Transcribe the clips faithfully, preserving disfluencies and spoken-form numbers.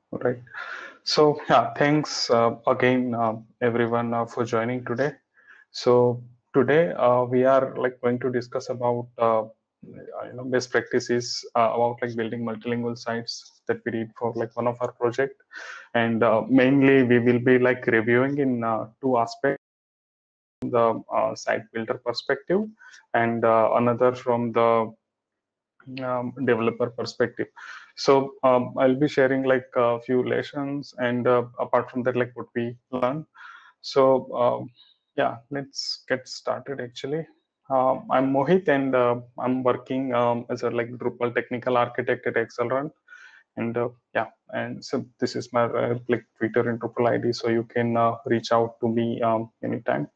Right. So yeah, thanks uh, again, uh, everyone, uh, for joining today. So today uh, we are like going to discuss about uh, you know best practices uh, about like building multilingual sites that we did for like one of our project, and uh, mainly we will be like reviewing in uh, two aspects: the uh, site builder perspective, and uh, another from the um, developer perspective. So um, I'll be sharing like a few lessons, and uh, apart from that, like what we learned. So um, yeah, let's get started. Actually, um, I'm Mohit, and uh, I'm working um, as a like Drupal technical architect at Accelerant. And uh, yeah, and so this is my uh, like Twitter and Drupal I D, so you can uh, reach out to me um, anytime.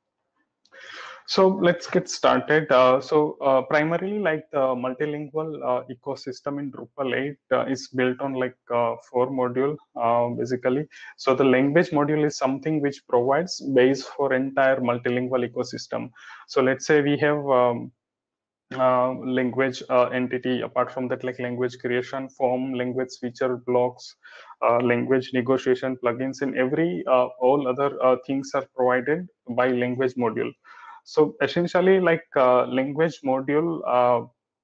So let's get started. Uh, so uh, primarily, like the multilingual uh, ecosystem in Drupal eight uh, is built on like uh, four module uh, basically. So the language module is something which provides base for entire multilingual ecosystem. So let's say we have um, uh, language uh, entity. Apart from that, like language creation, form, language feature blocks, uh, language negotiation plugins, and every uh, all other uh, things are provided by language module. So essentially, like uh, language module uh,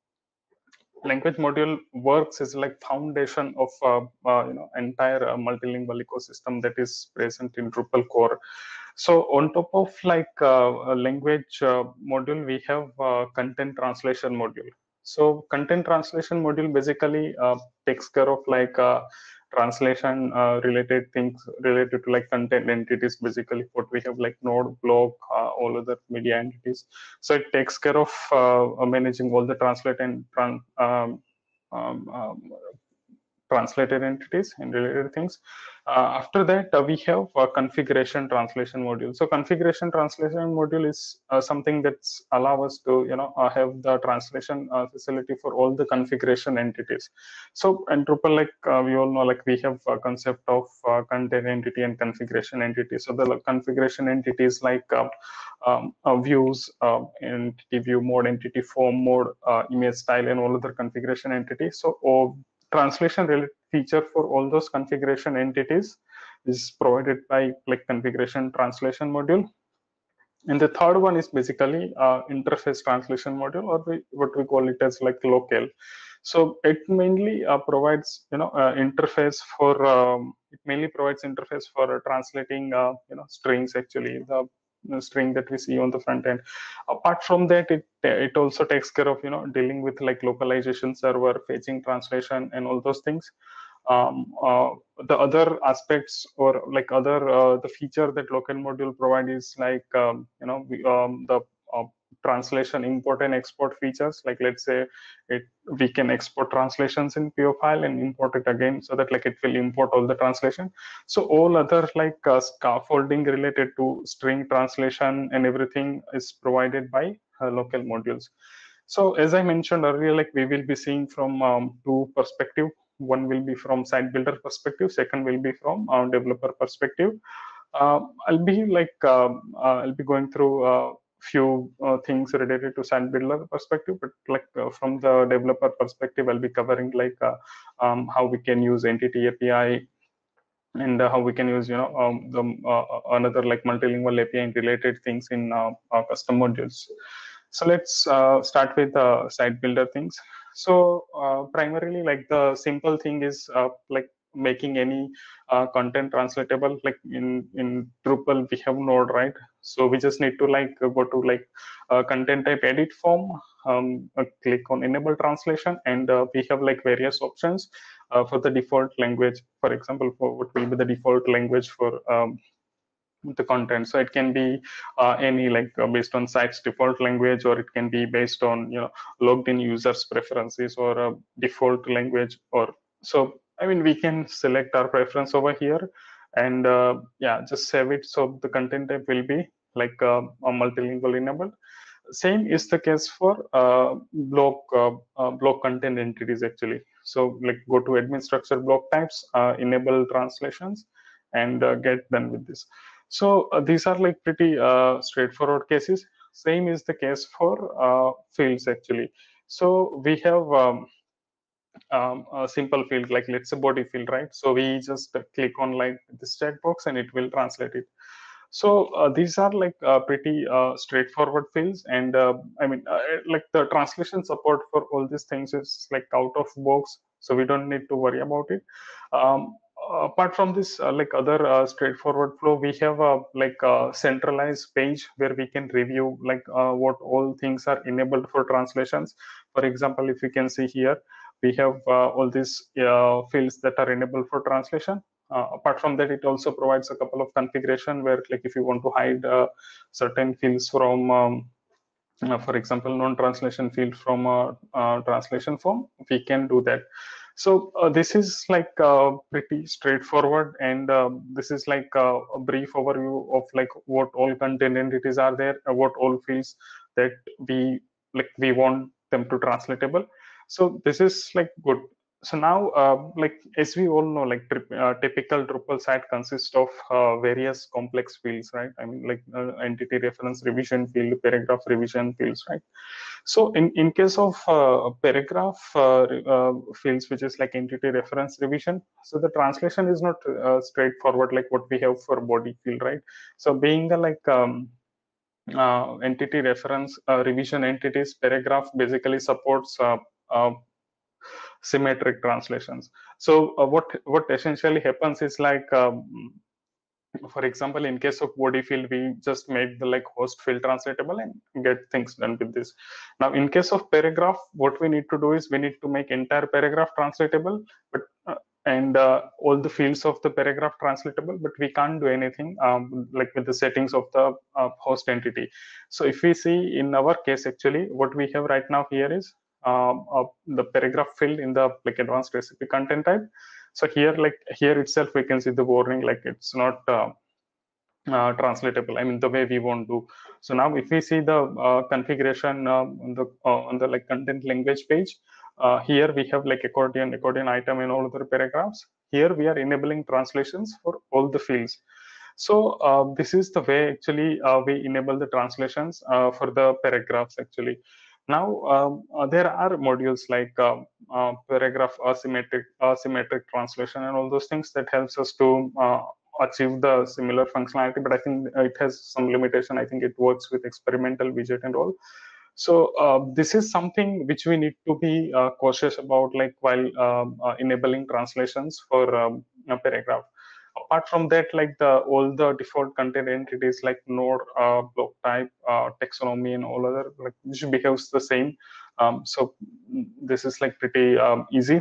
language module works as like foundation of uh, uh, you know entire uh, multilingual ecosystem that is present in Drupal core. So on top of like uh, a language uh, module, we have uh, content translation module. So content translation module basically uh, takes care of like uh, translation uh, related things related to like content entities. Basically, what we have like node, blog, uh, all other media entities. So it takes care of uh, managing all the translate and tran- um, um, um, translated entities and related things. Uh, after that, uh, we have a configuration translation module. So configuration translation module is uh, something that's allow us to you know uh, have the translation uh, facility for all the configuration entities. So in Drupal, like uh, we all know, like we have a concept of uh, content entity and configuration entity. So the configuration entities like uh, um, uh, views, uh, entity view mode, entity form mode, uh, image style, and all other configuration entities. So oh, translation related feature for all those configuration entities is provided by like configuration translation module. And the third one is basically uh, interface translation module, or we, what we call it as like local. So it mainly uh, provides you know uh, interface for um, it mainly provides interface for uh, translating uh, you know strings, actually the the string that we see on the front end. Apart from that, it it also takes care of you know dealing with like localization server, fetching translation, and all those things. Um, uh, the other aspects, or like other uh, the feature that local module provide is like um, you know we, um, the uh, translation import and export features. Like let's say it we can export translations in P O file and import it again, so that like it will import all the translation. So all other like uh, scaffolding related to string translation and everything is provided by uh, local modules. So as I mentioned earlier, like we will be seeing from um, two perspective. One will be from site builder perspective, second will be from uh, developer perspective. uh, I'll be like um, uh, I'll be going through a few uh, things related to site builder perspective, but like uh, from the developer perspective, I'll be covering like uh, um, how we can use entity A P I, and uh, how we can use you know um, the uh, another like multilingual A P I and related things in uh, our custom modules. So let's uh, start with the site builder things. So uh, primarily, like the simple thing is uh, like making any uh, content translatable. Like in in Drupal, we have Node, right? So we just need to like go to like uh, content type edit form, um, uh, click on enable translation, and uh, we have like various options uh, for the default language. For example, for what will be the default language for um, the content. So it can be uh, any like uh, based on site's default language, or it can be based on you know logged in users preferences, or a default language. Or so I mean we can select our preference over here, and uh, yeah, just save it. So the content type will be like uh, a multilingual enabled. Same is the case for uh, block uh, uh, block content entities, actually. So like go to admin structure block types, uh, enable translations, and uh, get done with this. So uh, these are like pretty uh, straightforward cases. Same is the case for uh, fields, actually. So we have um, um, a simple field, like let's say body field, right? So we just uh, click on like this checkbox and it will translate it. So uh, these are like uh, pretty uh, straightforward fields, and uh, I mean, uh, like the translation support for all these things is like out of box, so we don't need to worry about it. Um, apart from this, uh, like other uh, straightforward flow, we have a like a centralized page where we can review like uh, what all things are enabled for translations. For example, if you can see here, we have uh, all these uh, fields that are enabled for translation. Uh, apart from that, it also provides a couple of configuration where, like, if you want to hide uh, certain fields from, um, uh, for example, non-translation field from a, a translation form, we can do that. So uh, this is like uh, pretty straightforward, and uh, this is like uh, a brief overview of like what all content entities are there, uh, what all fields that we like we want them to translatable. So this is like good. So now, uh, like as we all know, like uh, typical Drupal site consists of uh, various complex fields, right? I mean, like uh, entity reference revision field, paragraph revision fields, right? So in, in case of uh, paragraph uh, uh, fields, which is like entity reference revision, so the translation is not uh, straightforward like what we have for body field, right? So being a like um, uh, entity reference uh, revision entities, paragraph basically supports uh, uh, symmetric translations. So uh, what what essentially happens is like, um, for example, in case of body field, we just make the like host field translatable and get things done with this. Now in case of paragraph, what we need to do is we need to make entire paragraph translatable, but uh, and uh, all the fields of the paragraph translatable, but we can't do anything um, like with the settings of the uh, host entity. So if we see in our case, actually what we have right now here is um, uh, the paragraph field in the like advanced recipe content type. So here, like here itself, we can see the warning, like it's not uh, uh, translatable. I mean, the way we want to. So now, if we see the uh, configuration uh, on the uh, on the like content language page, uh, here we have like accordion, accordion item, and all other paragraphs. Here we are enabling translations for all the fields. So uh, this is the way actually uh, we enable the translations uh, for the paragraphs actually. Now um, uh, there are modules like uh, uh, paragraph asymmetric, asymmetric translation and all those things that helps us to uh, achieve the similar functionality, but I think it has some limitation. I think it works with experimental widget and all. So uh, this is something which we need to be uh, cautious about, like while um, uh, enabling translations for um, a paragraph. Apart from that, like the all the default content entities like node, uh, block type, uh, taxonomy, and all other, like which behaves the same. Um, so this is like pretty um, easy.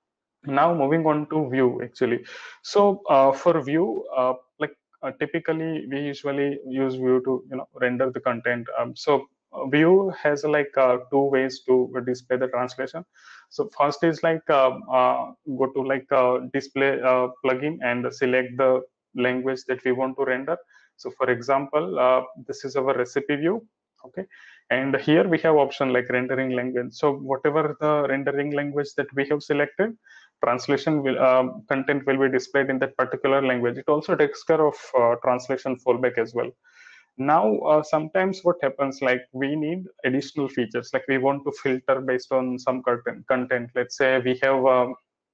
Now moving on to Vue actually. So uh, for Vue, uh, like uh, typically we usually use Vue to you know render the content. Um, so uh, Vue has like uh, two ways to display the translation. So first is like uh, uh, go to like uh, display uh, plugin and select the language that we want to render. So for example, uh, this is our recipe view. Okay, and here we have option like rendering language. So whatever the rendering language that we have selected, translation will um, content will be displayed in that particular language. It also takes care of uh, translation fallback as well. Now uh, sometimes what happens, like we need additional features, like we want to filter based on some content content let's say we have um,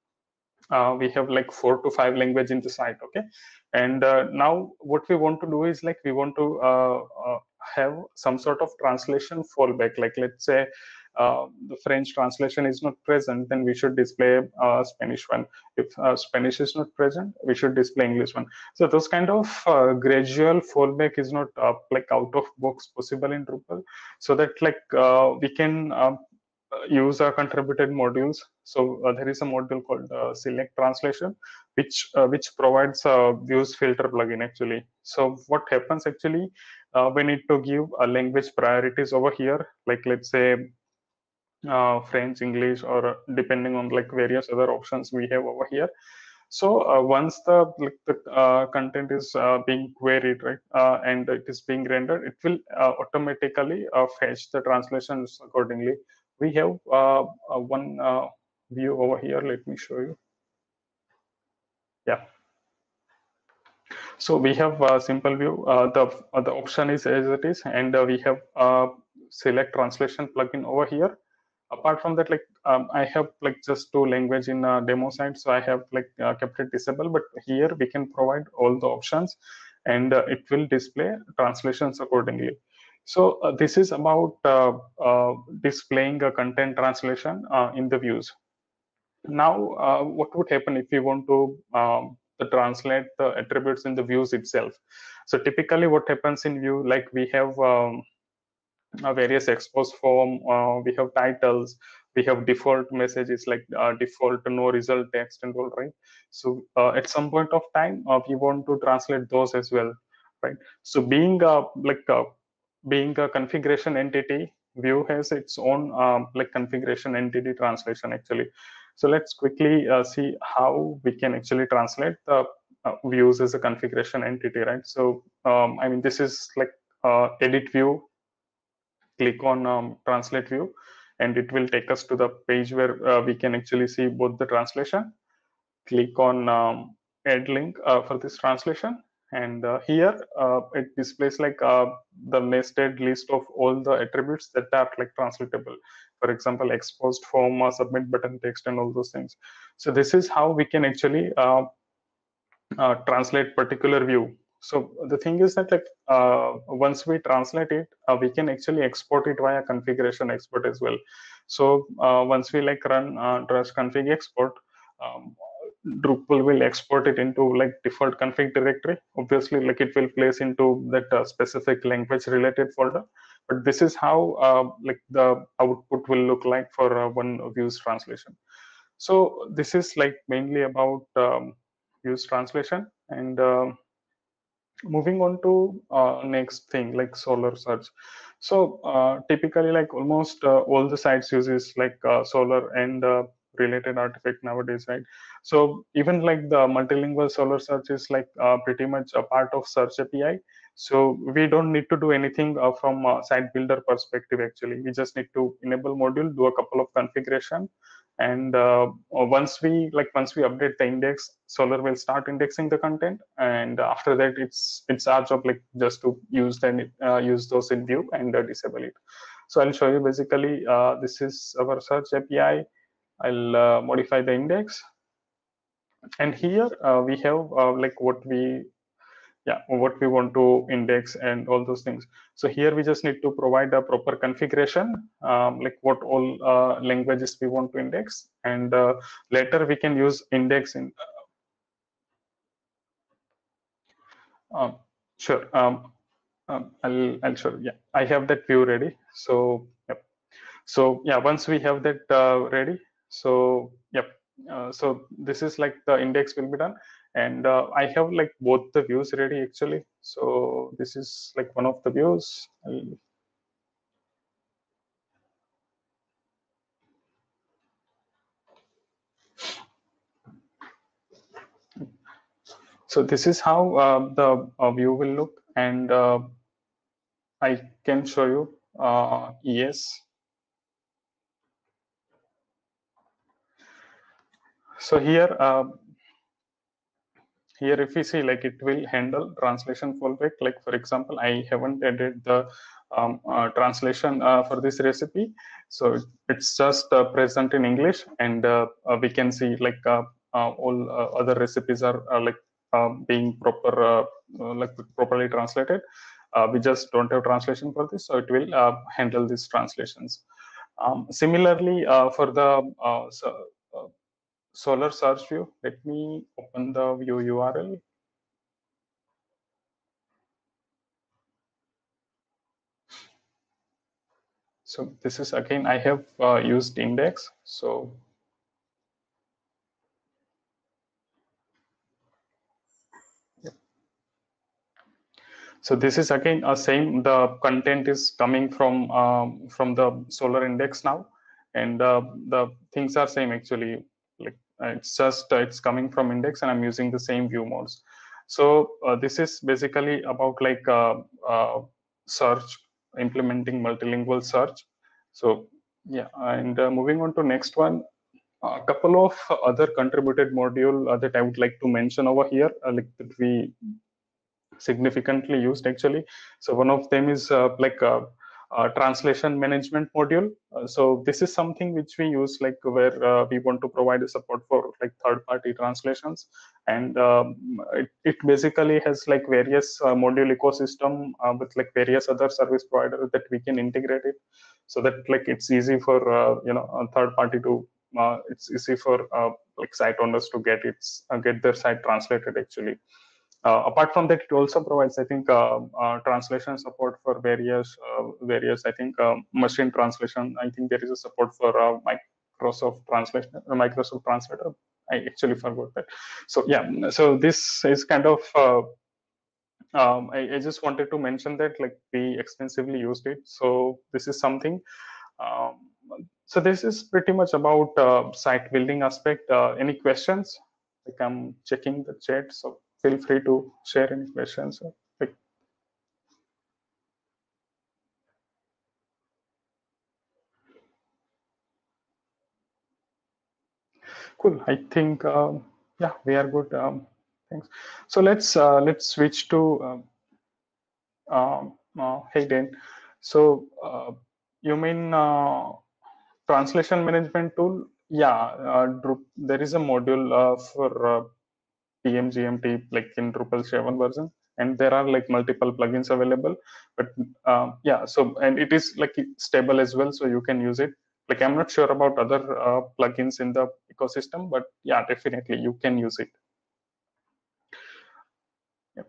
uh, we have like four to five language in the site. Okay, and uh, now what we want to do is like we want to uh, uh, have some sort of translation fallback, like let's say uh, the French translation is not present, then we should display uh, Spanish one. If uh, Spanish is not present, we should display English one. So those kind of uh, gradual fallback is not uh, like out of box possible in Drupal, so that like uh, we can uh, use our contributed modules. So uh, there is a module called uh, Select Translation, which uh, which provides a Vue's filter plugin actually. So what happens actually, uh, we need to give a language priorities over here, like let's say uh, French, English, or depending on like various other options we have over here. So uh, once the like the uh, content is uh, being queried, right, uh, and it is being rendered, it will uh, automatically uh, fetch the translations accordingly. We have uh, uh, one uh, view over here. Let me show you. Yeah. So we have a simple view. Uh, the uh, the option is as it is, and uh, we have uh, select translation plugin over here. Apart from that, like um, I have like just two language in uh, demo side, so I have like uh, kept it disabled, but here we can provide all the options, and uh, it will display translations accordingly. So uh, this is about uh, uh, displaying a content translation uh, in the views. Now uh, what would happen if we want to um, to translate the attributes in the views itself? So typically what happens in view, like we have um, uh, various expose form, uh, we have titles, we have default messages like uh, default no result text and all, right? So uh, at some point of time uh, we want to translate those as well, right? So being uh, like uh, being a configuration entity, view has its own um, like configuration entity translation actually. So let's quickly uh, see how we can actually translate the uh, views as a configuration entity, right? So um, I mean, this is like uh, edit view, click on um, translate view, and it will take us to the page where uh, we can actually see both the translation. Click on um, add link uh, for this translation, and uh, here uh, it displays like uh, the nested list of all the attributes that are like translatable. For example, exposed form, uh, submit button text, and all those things. So this is how we can actually uh, uh, translate particular view. So the thing is that like uh, once we translate it, uh, we can actually export it via configuration export as well. So uh, once we like run uh, trust config export, um, Drupal will export it into like default config directory. Obviously, like it will place into that uh, specific language related folder. But this is how uh, like the output will look like for uh, one views translation. So this is like mainly about um, views translation. And uh, moving on to uh, next thing, like Solr search. So uh, typically like almost uh, all the sites uses like uh, Solr and uh, related artifact nowadays, right? So even like the multilingual Solr search is like uh, pretty much a part of search A P I. So we don't need to do anything uh, from a site builder perspective. Actually, we just need to enable module, do a couple of configuration, and uh, once we like once we update the index, Solr will start indexing the content, and after that it's it's our job like just to use them uh, use those in view and uh, disable it. So I'll show you basically uh, this is our search A P I. I'll uh, modify the index, and here uh, we have uh, like what we yeah what we want to index and all those things. So here we just need to provide a proper configuration, um, like what all uh, languages we want to index, and uh, later we can use index in uh, sure um, um, I'll, I'll show yeah I have that view ready. So yep. So yeah, once we have that uh, ready, so yep, uh, so this is like the index will be done, and uh, I have like both the views ready actually. So this is like one of the views. I'll, so this is how uh, the uh, view will look, and uh, I can show you uh, yes. So here uh, here if we see like it will handle translation fallback. Like for example, I haven't added the um, uh, translation uh, for this recipe, so it's just uh, present in English, and uh, uh, we can see like uh, uh, all uh, other recipes are uh, like uh, being proper uh, uh, like properly translated. Uh, we just don't have translation for this, so it will uh, handle these translations. Um, similarly, uh, for the uh, so, uh, Solr search view, let me open the view U R L. So this is again, I have uh, used index. So so this is again a same. The content is coming from um, from the Solr index now, and uh, the things are same actually. Like uh, it's just uh, it's coming from index, and I'm using the same view modes. So uh, this is basically about like uh, uh, search, implementing multilingual search. So yeah, and uh, moving on to next one. A couple of other contributed module uh, that I would like to mention over here, uh, like that we significantly used actually. So one of them is uh, like uh, uh, translation management module. Uh, so this is something which we use like where uh, we want to provide a support for like third party translations, and um, it, it basically has like various uh, module ecosystem uh, with like various other service providers that we can integrate it, so that like it's easy for uh, you know a third party to uh, it's easy for uh, like site owners to get its uh, get their site translated actually. Uh, apart from that, it also provides, I think, uh, uh, translation support for various, uh, various. I think um, machine translation. I think there is a support for uh, Microsoft translation, uh, Microsoft Translator. I actually forgot that. So yeah, so this is kind of. Uh, um, I, I just wanted to mention that like we extensively used it. So this is something. Um, so this is pretty much about uh, site building aspect. Uh, any questions? Like I'm checking the chat, so feel free to share any questions. Like, cool. I think um, yeah, we are good. Um, thanks. So let's uh, let's switch to um, um, uh, Hayden. So uh, you mean uh, translation management tool? Yeah, uh, Dru- there is a module uh, for uh, P M G M T like in Drupal seven version, and there are like multiple plugins available. But uh, yeah, so and it is like stable as well, so you can use it. Like I'm not sure about other uh, plugins in the ecosystem, but yeah, definitely you can use it. Yep,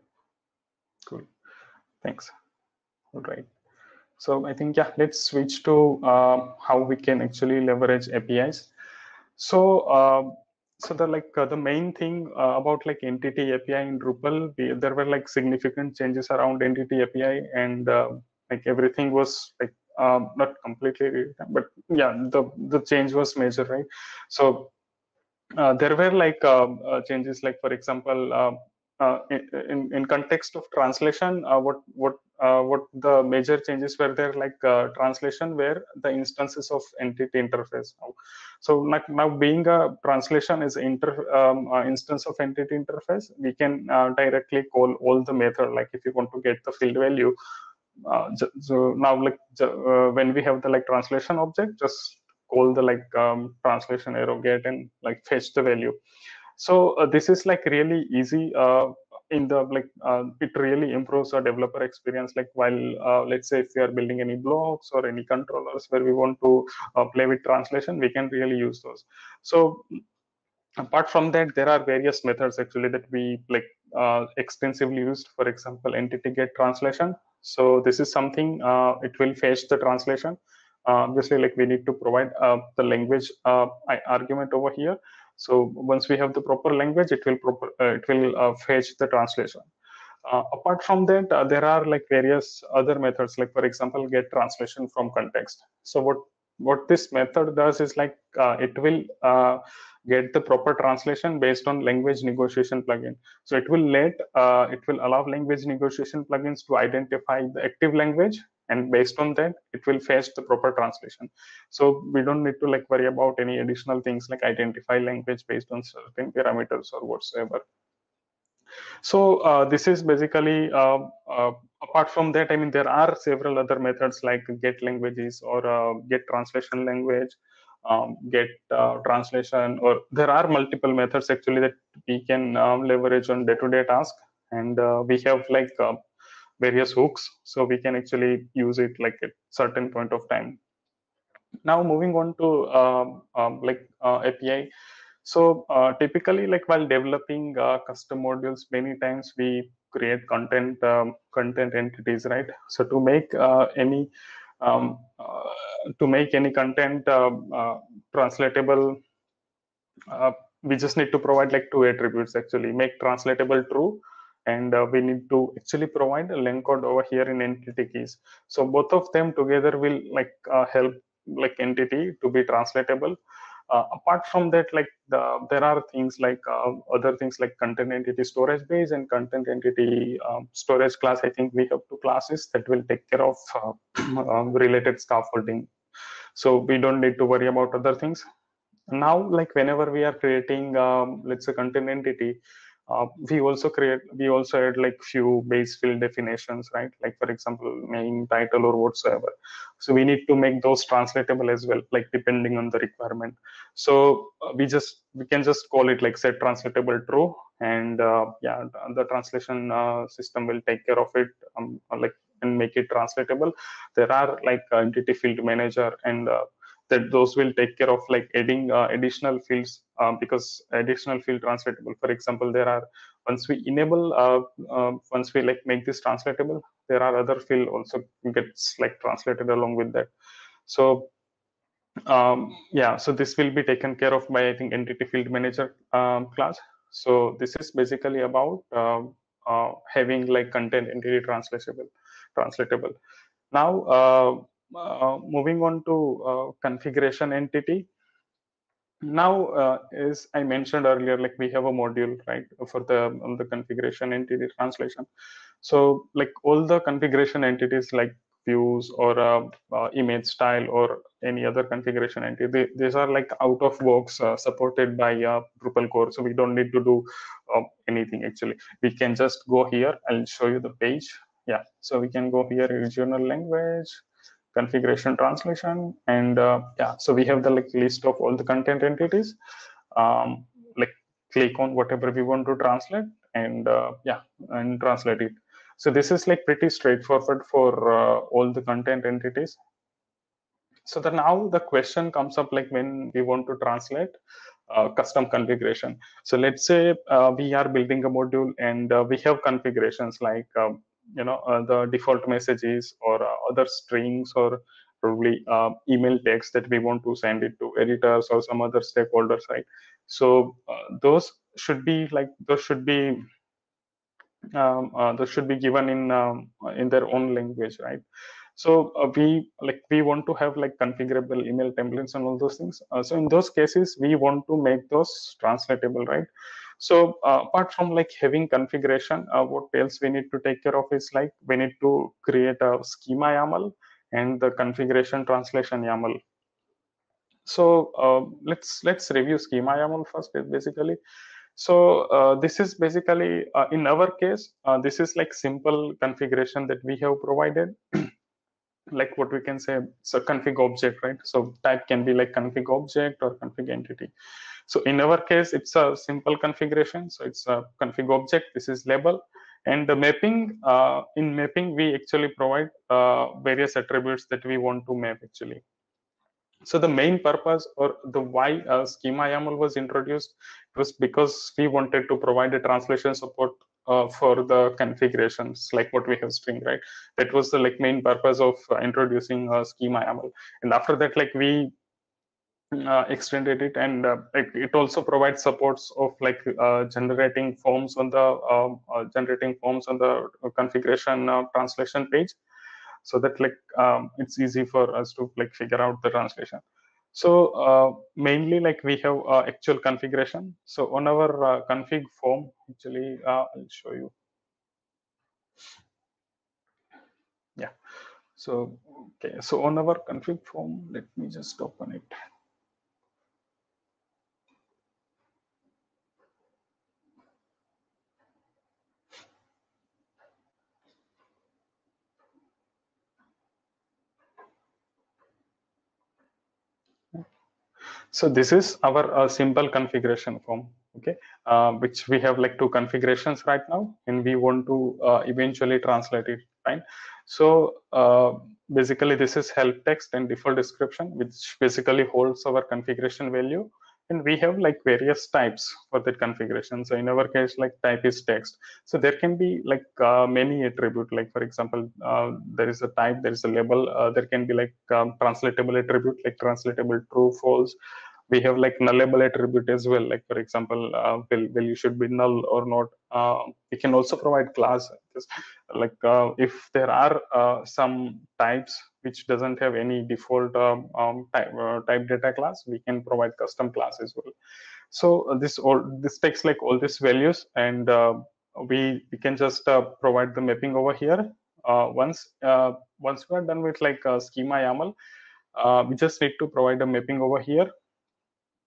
cool. Thanks. All right. So I think yeah, let's switch to uh, how we can actually leverage A P Is. So uh, so the like uh, the main thing uh, about like entity A P I in Drupal, we, there were like significant changes around entity A P I, and uh, like everything was like um, not completely rewritten, but yeah, the the change was major, right? So uh, there were like uh, uh, changes, like for example, uh, uh, in, in context of translation, uh, what what uh, what the major changes were there, like uh, translation where the instances of entity interface. So now, now being a translation is inter um, uh, instance of entity interface, we can uh, directly call all the method. Like if you want to get the field value, uh, so now like uh, when we have the like translation object, just call the like um, translation arrow get and like fetch the value. So uh, this is like really easy uh, in the like uh, it really improves our developer experience, like while uh, let's say if we are building any blocks or any controllers where we want to uh, play with translation, we can really use those. So apart from that, there are various methods actually that we like uh, extensively used. For example, entity get translation. So this is something uh, it will fetch the translation. Uh, obviously, like we need to provide uh, the language uh, argument over here. So once we have the proper language, it will proper uh, it will uh, fetch the translation. Uh, apart from that, uh, there are like various other methods, like for example, get translation from context. So what what this method does is like uh, it will uh, get the proper translation based on language negotiation plugin. So it will let uh, it will allow language negotiation plugins to identify the active language, and based on that, it will fetch the proper translation. So we don't need to like worry about any additional things like identify language based on certain parameters or whatsoever. So uh, this is basically uh, uh, apart from that, I mean, there are several other methods like get languages or uh, get translation language, um, get uh, translation, or there are multiple methods actually that we can um, leverage on day-to-day task. And uh, we have like uh, various hooks, so we can actually use it like at certain point of time. Now moving on to um, um, like uh, A P I. So uh, typically, like while developing uh, custom modules, many times we create content um, content entities, right? So to make uh, any um, uh, to make any content uh, uh, translatable, uh, we just need to provide like two attributes actually: make translatable true, and uh, we need to actually provide a length code over here in entity keys. So both of them together will like uh, help like entity to be translatable. Uh, apart from that, like the, there are things like uh, other things like content entity storage base and content entity um, storage class. I think we have two classes that will take care of uh, um, related scaffolding. So we don't need to worry about other things. Now, like whenever we are creating, um, let's say content entity, Uh, we also create, we also add like few base field definitions, right? Like for example, name, title, or whatsoever. So we need to make those translatable as well, like depending on the requirement. So uh, we just, we can just call it like set translatable true, and uh, yeah, the translation uh, system will take care of it, um, like and make it translatable. There are like entity field manager, and uh, that those will take care of like adding uh, additional fields, um, because additional field translatable. For example, there are, once we enable, uh, uh, once we like make this translatable, there are other field also gets like translated along with that. So um, yeah, so this will be taken care of by, I think, entity field manager um, class. So this is basically about uh, uh, having like content entity translatable, translatable. Now, uh, uh, moving on to uh, configuration entity. Now, uh, as I mentioned earlier, like we have a module, right, for the um, the configuration entity translation. So, like all the configuration entities, like views or uh, uh, image style or any other configuration entity, they, these are like out of box uh, supported by uh, Drupal core. So we don't need to do uh, anything actually. We can just go here. I'll show you the page. Yeah, so we can go here, regional language, configuration translation, and uh, yeah, so we have the like list of all the content entities. Um, like click on whatever we want to translate, and uh, yeah, and translate it. So this is like pretty straightforward for uh, all the content entities. So the, now the question comes up, like when we want to translate uh, custom configuration. So let's say uh, we are building a module, and uh, we have configurations like um, you know uh, the default messages or uh, other strings, or probably uh, email text that we want to send it to editors or some other stakeholders, right? So uh, those should be like, those should be um, uh, those should be given in um, in their own language, right? So uh, we like we want to have like configurable email templates and all those things. Uh, so in those cases, we want to make those translatable, right? So uh, apart from like having configuration, uh, what else we need to take care of is like we need to create a schema YAML and the configuration translation YAML. So uh, let's let's review schema YAML first, basically. So uh, this is basically uh, in our case, uh, this is like simple configuration that we have provided. Like what we can say, it's a config object, right? So type can be like config object or config entity. So in our case, it's a simple configuration. So it's a config object. This is label. And the mapping, uh, in mapping, we actually provide uh, various attributes that we want to map actually. So the main purpose, or the why uh, schema YAML was introduced, was because we wanted to provide a translation support uh, for the configurations, like what we have string, right? That was the like main purpose of uh, introducing uh, schema YAML. And after that, like we uh, extended it, and uh, it, it also provides supports of like uh, generating forms on the um, uh, generating forms on the configuration uh, translation page, so that like um, it's easy for us to like figure out the translation. So uh, mainly like we have uh, actual configuration. So on our uh, config form, actually, uh, I'll show you. Yeah. So okay. So on our config form, let me just open it. So this is our uh, simple configuration form, okay, uh, which we have like two configurations right now, and we want to uh, eventually translate it, right? So uh, basically, this is help text and default description, which basically holds our configuration value. And we have like various types for that configuration. So in our case, like type is text. So there can be like uh, many attribute. Like for example, uh, there is a type, there is a label. Uh, there can be like um, translatable attribute, like translatable true, false. We have like nullable attribute as well. Like for example, uh, will value should be null or not. Uh, we can also provide class. Like uh, if there are uh, some types which doesn't have any default um, um, type, uh, type data class, we can provide custom class as well. So uh, this all this takes like all these values, and uh, we we can just uh, provide the mapping over here. Uh, once uh, once we are done with like uh, schema YAML, uh, we just need to provide a mapping over here.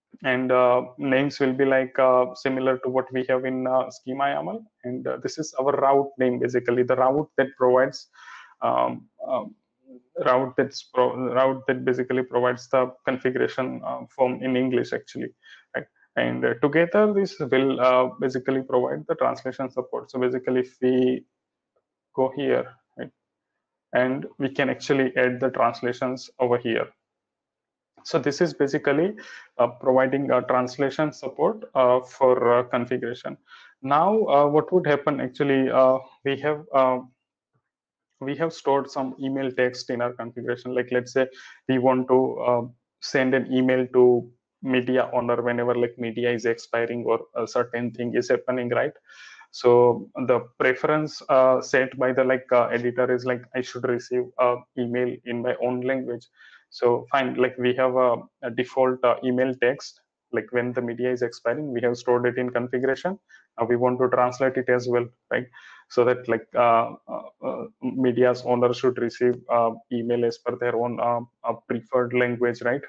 and uh, names will be like uh, similar to what we have in uh, schema YAML, and uh, this is our route name, basically the route that provides um, um, route that's pro route that basically provides the configuration uh, form in English actually, right? And uh, together this will uh, basically provide the translation support. So basically if we go here, right, and we can actually add the translations over here. So this is basically uh, providing a translation support uh, for uh, configuration. Now, uh, what would happen actually, uh, we have uh, we have stored some email text in our configuration. Like let's say we want to uh, send an email to media owner whenever like media is expiring or a certain thing is happening, right? So the preference uh, set by the like uh, editor is like I should receive a email in my own language. So fine, like we have a, a default uh, email text, like when the media is expiring, we have stored it in configuration. Uh, we want to translate it as well, right? So that like uh, uh, uh, media's owner should receive uh, email as per their own uh, uh, preferred language, right?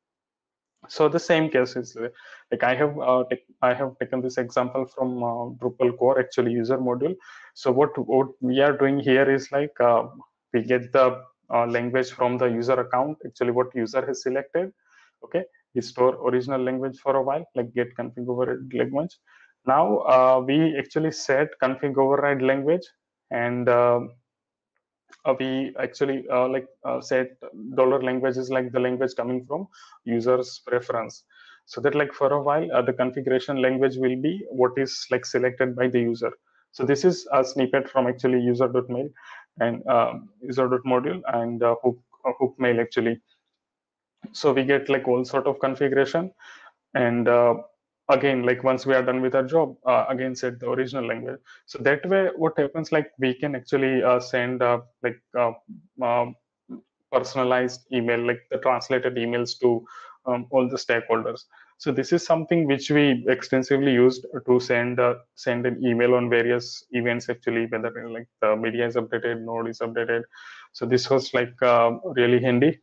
So the same case is uh, like I have uh, I have taken this example from uh, Drupal core actually user module. So what what we are doing here is like uh, we get the uh, language from the user account, actually what user has selected. Okay, we store original language for a while, like get config override language. Now uh, we actually set config override language, and uh, uh, we actually uh, like uh, set dollar language is like the language coming from user's preference, so that like for a while uh, the configuration language will be what is like selected by the user. So this is a snippet from actually user.mail and uh, user.module and uh, hook uh, hook mail actually. So we get like all sort of configuration, and uh, again like once we are done with our job, uh, again set the original language. So that way what happens, like we can actually uh, send uh, like uh, um, personalized email, like the translated emails to um, all the stakeholders. So this is something which we extensively used to send uh, send an email on various events actually, whether like the media is updated, node is updated. So this was like uh, really handy.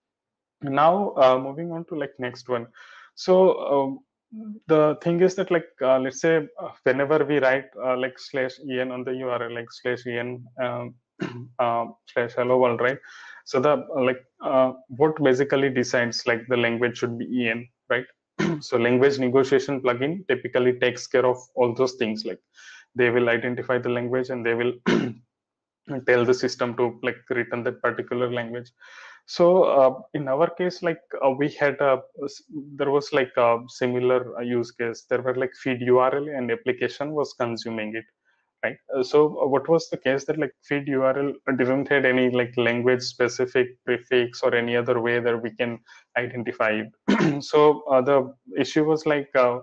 Now uh, moving on to like next one. So um, the thing is that like uh, let's say uh, whenever we write uh, like slash en on the U R L, like slash en um, uh, slash hello world, right? So the uh, like uh, what basically decides like the language should be en, right? So language negotiation plugin typically takes care of all those things, like they will identify the language and they will tell the system to like return that particular language. So uh, in our case, like uh, we had a there was like a similar uh, use case. There were like feed U R L and application was consuming it, right? Uh, so uh, what was the case that like feed U R L didn't have any like language specific prefix or any other way that we can identify it. So uh, the issue was like uh,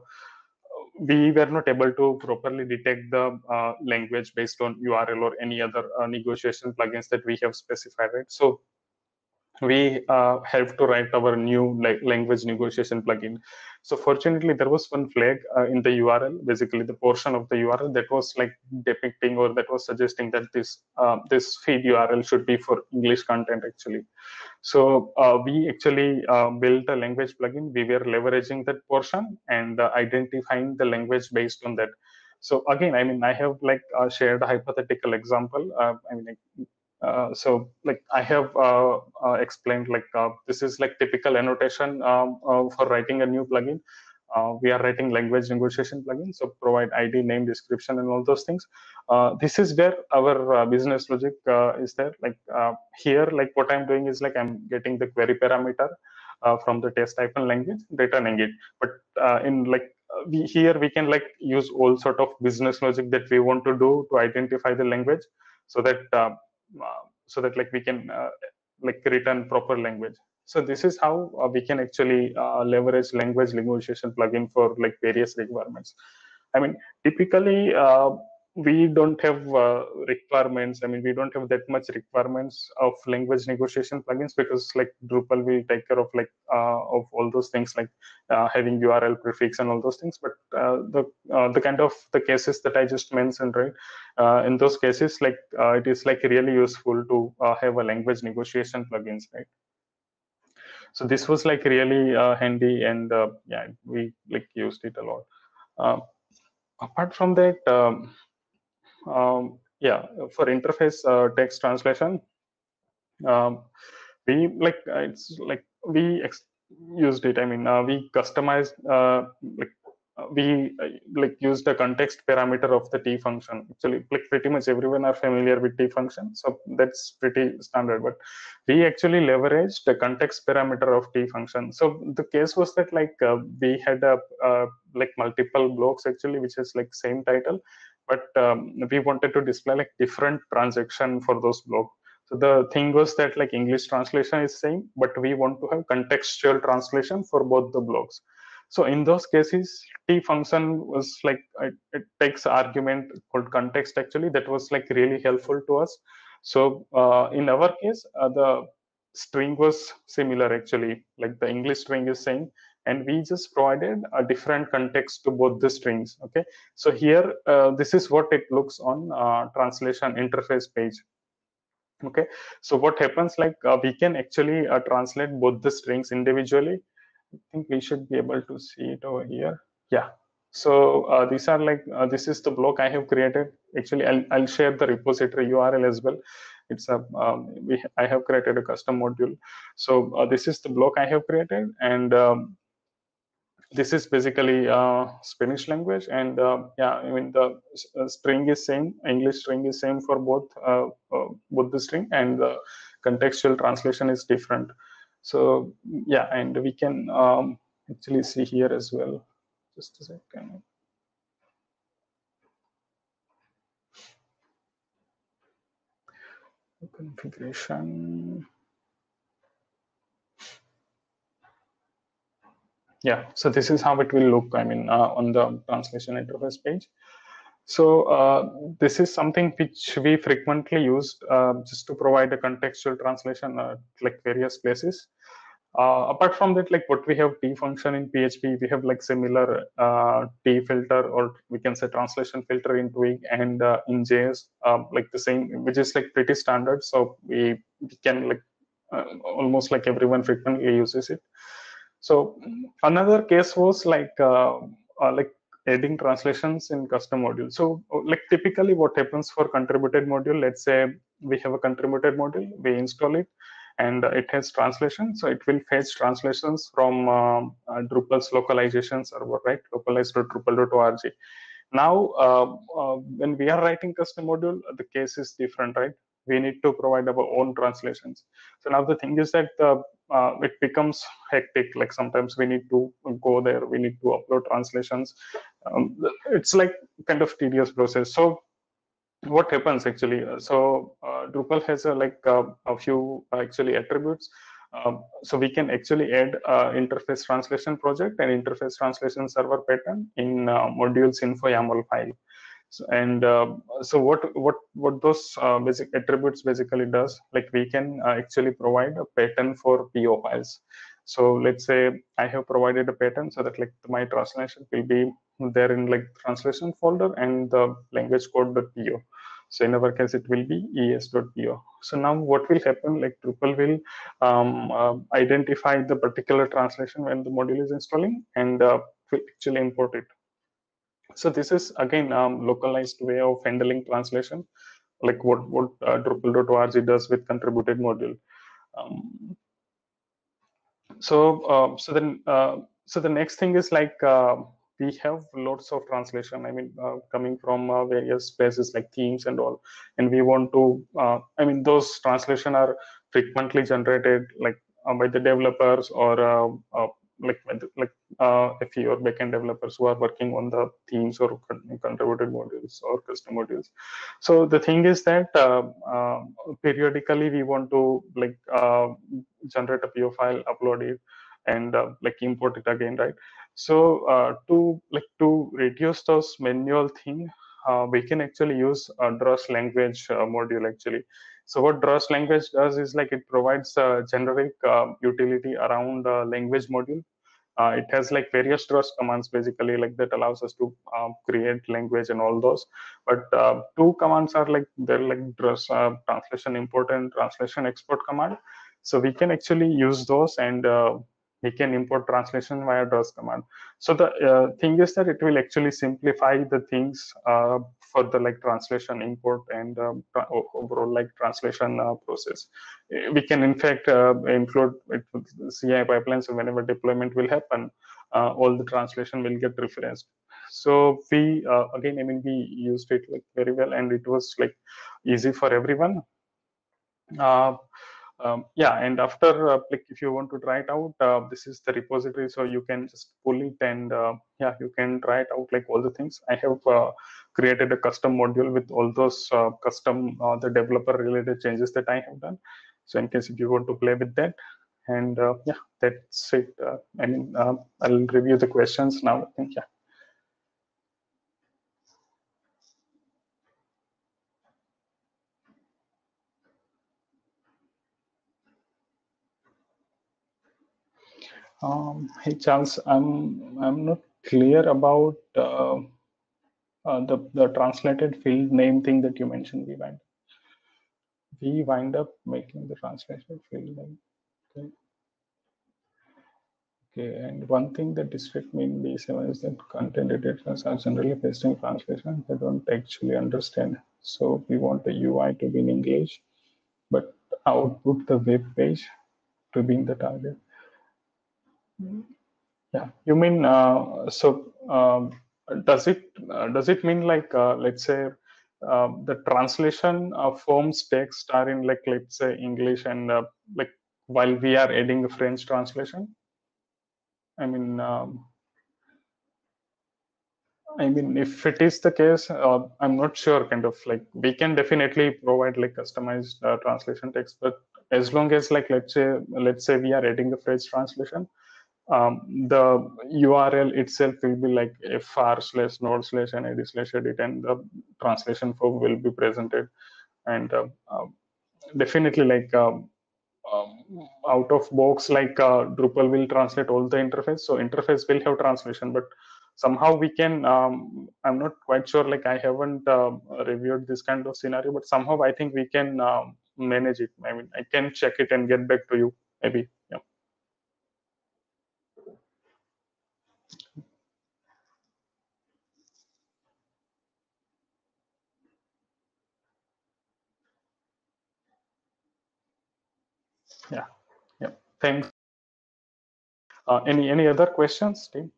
we were not able to properly detect the uh, language based on U R L or any other uh, negotiation plugins that we have specified, right? So we uh, have to write our new like language negotiation plugin. So fortunately, there was one flag uh, in the U R L, basically the portion of the U R L that was like depicting or that was suggesting that this uh, this feed U R L should be for English content actually. So uh, we actually uh, built a language plugin. We were leveraging that portion and uh, identifying the language based on that. So again, I mean, I have like uh, shared a hypothetical example. Uh, I mean, like, uh, so like I have uh, uh, explained like uh, this is like typical annotation um, uh, for writing a new plugin. Uh, we are writing language negotiation plugin, so provide I D, name, description, and all those things. Uh, this is where our uh, business logic uh, is there. Like uh, here, like what I'm doing is like I'm getting the query parameter uh, from the test type and language, returning it. But uh, in like uh, we here we can like use all sort of business logic that we want to do to identify the language, so that uh, uh, so that like we can uh, like return proper language. So this is how uh, we can actually uh, leverage language negotiation plugin for like various requirements. I mean, typically uh, we don't have uh, requirements. I mean, we don't have that much requirements of language negotiation plugins, because like Drupal will take care of like uh, of all those things, like uh, having U R L prefix and all those things. But uh, the uh, the kind of the cases that I just mentioned, right? Uh, in those cases, like uh, it is like really useful to uh, have a language negotiation plugins, right? So this was like really uh, handy, and uh, yeah, we like used it a lot. Uh, apart from that, um, um, yeah, for interface uh, text translation, um, we like uh, it's like we ex- used it. I mean, uh, we customized uh, like uh, we uh, like used the context parameter of the T function. Actually, like pretty much everyone are familiar with T function, so that's pretty standard. But we actually leveraged the context parameter of T function. So the case was that like uh, we had a uh, like multiple blocks actually, which is like same title, but um, we wanted to display like different transaction for those blocks. So the thing was that like English translation is same, but we want to have contextual translation for both the blocks. So in those cases, T function was like it, it takes argument called context actually, that was like really helpful to us. So uh, in our case, uh, the string was similar actually, like the English string is same, and we just provided a different context to both the strings. Okay, so here uh, this is what it looks on uh, translation interface page. Okay, so what happens like uh, we can actually uh, translate both the strings individually. I think we should be able to see it over here. Yeah, so uh, these are like uh, this is the block I have created. Actually, I'll, I'll share the repository U R L as well. It's a um, we I have created a custom module. So uh, this is the block I have created, and um, this is basically uh, Spanish language, and uh, yeah, I mean the uh, string is same. English string is same for both uh, uh, both the string, and the contextual translation is different. So yeah, and we can um, actually see here as well. Just a second. Configuration. Yeah, so this is how it will look. I mean, uh, on the translation interface page. So uh, this is something which we frequently use uh, just to provide a contextual translation, uh, like various places. Uh, apart from that, like what we have T function in P H P, we have like similar uh, T filter, or we can say translation filter in Twig, and uh, in J S, uh, like the same, which is like pretty standard. So we, we can like uh, almost like everyone frequently uses it. So another case was like uh, uh, like adding translations in custom module. So like typically what happens for contributed module, let's say we have a contributed module, we install it, and it has translation. So it will fetch translations from um, uh, Drupal's localization server, right? localize dot drupal dot org. Now, uh, uh, when we are writing custom module, the case is different, right? We need to provide our own translations. So now the thing is that uh, uh, it becomes hectic. Like sometimes we need to go there, we need to upload translations. Um, it's like kind of tedious process. So what happens actually? Uh, So uh, Drupal has a, like uh, a few uh, actually attributes. Um, so we can actually add uh, interface translation project and interface translation server pattern in uh, modules info YAML file. So, and uh, so what what what those uh, basic attributes basically does, like we can uh, actually provide a pattern for P O files. So let's say I have provided a pattern so that like my translation will be there in like translation folder and the language code.po. So in our case, it will be es.po. So now what will happen, like Drupal will um, uh, identify the particular translation when the module is installing, and uh, will actually import it. So this is again um, localized way of handling translation, like what what uh, Drupal dot org does with contributed module. Um, so uh, so then uh, so the next thing is like uh, we have lots of translation. I mean, uh, coming from uh, various places like themes and all, and we want to. Uh, I mean, those translation are frequently generated like uh, by the developers, or uh, uh, like like uh, F E or backend developers who are working on the themes or con- contributed modules or custom modules. So the thing is that uh, uh, periodically we want to like uh, generate a P O file, upload it, and uh, like import it again, right? So uh, to like to reduce those manual thing, uh, we can actually use a Drush language uh, module actually. So what Drush language does is like it provides a generic uh, utility around uh, language module. Uh, it has like various Drush commands basically, like that allows us to uh, create language and all those. But uh, two commands are like they're like Drush uh, translation import and translation export command. So we can actually use those, and uh, we can import translation via DOS command. So the uh, thing is that it will actually simplify the things uh, for the like translation import and um, overall like translation uh, process. We can in fact uh, include it with C I pipelines. So whenever deployment will happen, uh, all the translation will get referenced. So we uh, again, I mean, we used it like very well, and it was like easy for everyone. Uh, um, yeah, and after uh, like if you want to try it out, uh, this is the repository, so you can just pull it, and uh, yeah, you can try it out like all the things. I have uh, created a custom module with all those uh, custom uh, the developer related changes that I have done. So in case if you want to play with that, and uh, yeah, that's it. Uh, I mean, uh, I'll review the questions now. I think, yeah. Um, hey Charles, I'm I'm not clear about uh, uh, the the translated field name thing that you mentioned. We wind we wind up making the translated field name. Okay. Okay. And one thing that district mean B seven is that content editors are generally pasting translation. They don't actually understand. So we want the U I to be in English, but output the web page to be in the target. Yeah, you mean uh, so? Um, does it uh, does it mean like uh, let's say uh, the translation of forms text are in like let's say English, and uh, like while we are adding a French translation? I mean, um, I mean, if it is the case, uh, I'm not sure. Kind of like we can definitely provide like customized uh, translation text, but as long as like let's say let's say we are adding a French translation, um, the U R L itself will be like fr slash node slash nad slash edit, and the translation form will be presented. And uh, uh, definitely like um, um, out of box, like uh, Drupal will translate all the interface. So interface will have translation, but somehow we can, um, I'm not quite sure, like I haven't uh, reviewed this kind of scenario, but somehow I think we can um, manage it. I mean, I can check it and get back to you maybe. Yeah. Yeah. Yeah. Thanks. Uh, any any other questions, team?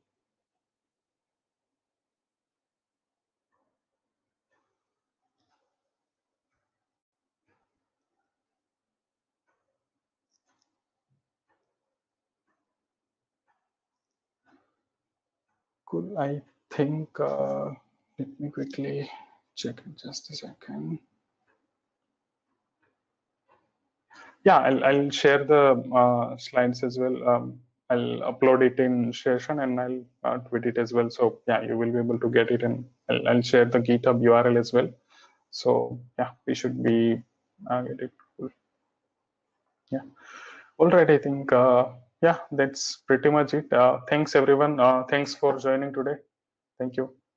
Cool. I think uh, let me quickly check it. Just a second. Yeah, I'll I'll share the uh, slides as well. Um, I'll upload it in session, and I'll uh, tweet it as well. So yeah, you will be able to get it, and I'll, I'll share the GitHub U R L as well. So yeah, we should be uh, get it. Cool. Yeah. All right. I think uh, yeah, that's pretty much it. Uh, thanks everyone. Uh, thanks for joining today. Thank you.